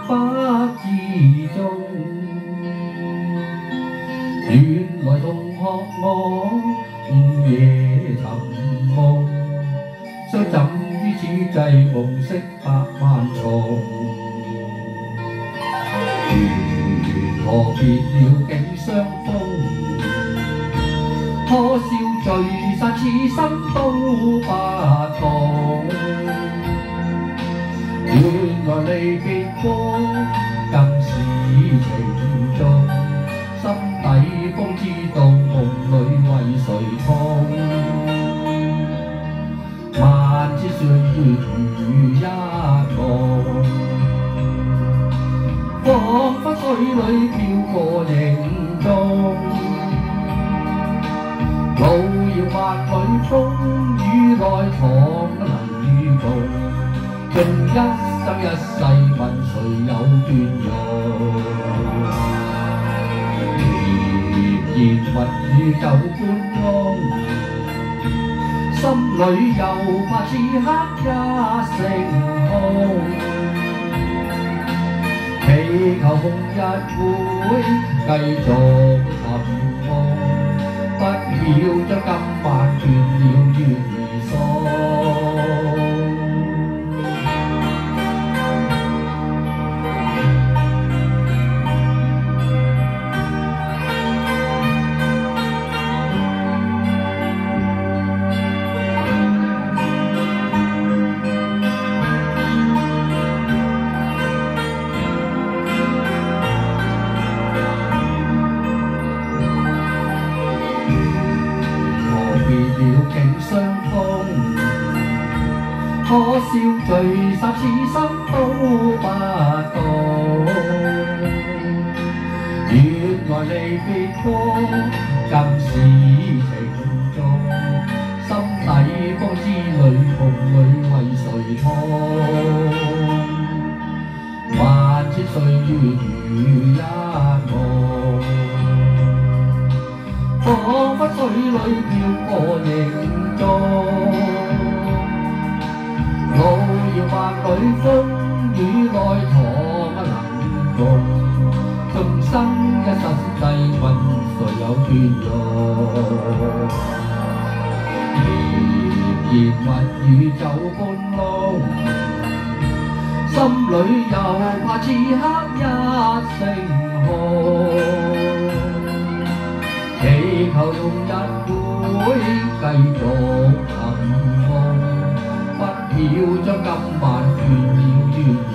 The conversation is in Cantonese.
北之中，原來同學我午夜尋夢，相枕於此際夢識百萬重。何別了竟相逢，可笑聚散此生都不懂。原來離別過更是情重，心底方知道夢裏為誰痛。萬千歲月如一夢，彷彿水裏飄過凝蹤。路遙萬里風雨內彷能與共，盡一生一世問誰有斷容。甜言蜜語酒般濃，心裏又怕此刻一成空。祈求夢日會繼續尋夢，不要將今晚斷了緣兒送。竟相逢，可笑聚散此生都不懂。原來離別過更是情重，心底方知夢裏為誰痛。萬千歲月如一夢，彷彿水裏飄過凝蹤。路遙萬里風雨內可不能共，眾生一世問誰有斷容。甜言蜜語酒般濃，心裏又怕此刻一成空。祈求用日會繼續尋夢，不要將今晚斷了緣。